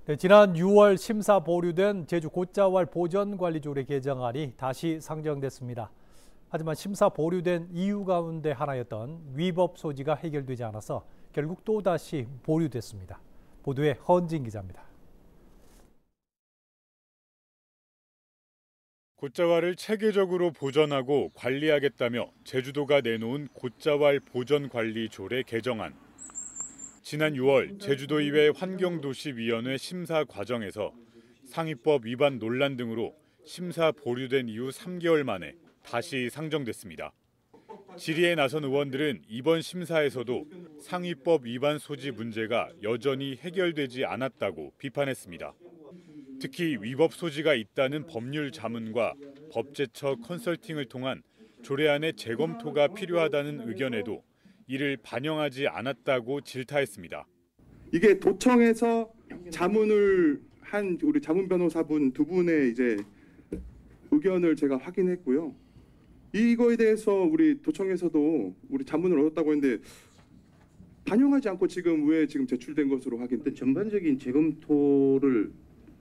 지난 6월 심사 보류된 제주 곶자왈 보전관리조례 개정안이 다시 상정됐습니다. 하지만 심사 보류된 이유 가운데 하나였던 위법 소지가 해결되지 않아서 결국 또다시 보류됐습니다. 보도에 허은진 기자입니다. 곶자왈을 체계적으로 보전하고 관리하겠다며 제주도가 내놓은 곶자왈 보전관리조례 개정안. 지난 6월 제주도의회 환경도시위원회 심사 과정에서 상위법 위반 논란 등으로 심사 보류된 이후 3개월 만에 다시 상정됐습니다. 질의에 나선 의원들은 이번 심사에서도 상위법 위반 소지 문제가 여전히 해결되지 않았다고 비판했습니다. 특히 위법 소지가 있다는 법률 자문과 법제처 컨설팅을 통한 조례안의 재검토가 필요하다는 의견에도 이를 반영하지 않았다고 질타했습니다. 이게 도청에서 자문을 한 우리 자문 변호사분 두 분의 이제 의견을 제가 확인했고요. 이거에 대해서 우리 도청에서도 우리 자문을 얻었다고 했는데 반영하지 않고 지금 왜 제출된 것으로 확인? 전반적인 재검토를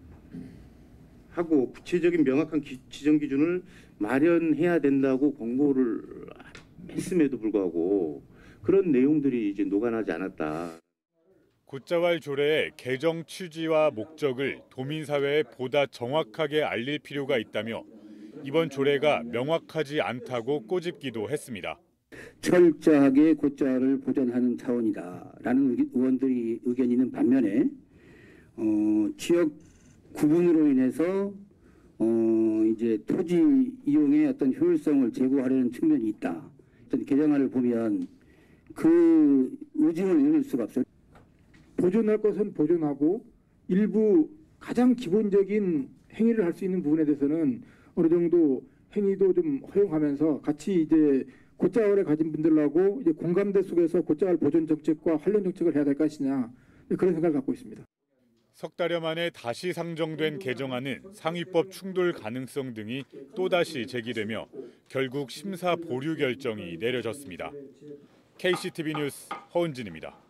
하고 구체적인 명확한 지정 기준을 마련해야 된다고 공고를 했음에도 불구하고 그런 내용들이 이제 녹아나지 않았다. 곶자왈 조례의 개정 취지와 목적을 도민사회에 보다 정확하게 알릴 필요가 있다며 이번 조례가 명확하지 않다고 꼬집기도 했습니다. 철저하게 곶자왈을 보전하는 차원이다라는 의원들이 의견이 있는 반면에 지역 구분으로 인해서 이제 토지 이용의 어떤 효율성을 제고하려는 측면이 있다. 어떤 개정안을 보면 그 의지를 읽을 수가 없어요. 보존할 것은 보존하고 일부 가장 기본적인 행위를 할 수 있는 부분에 대해서는 어느 정도 행위도 좀 허용하면서 같이 이제 곶자왈을 가진 분들하고 이제 공감대 속에서 곶자왈 보존 정책과 관련 정책을 해야 될 것이냐 그런 생각을 갖고 있습니다. 석 달여 만에 다시 상정된 개정안은 상위법 충돌 가능성 등이 또다시 제기되며 결국 심사 보류 결정이 내려졌습니다. KCTV 뉴스 허은진입니다.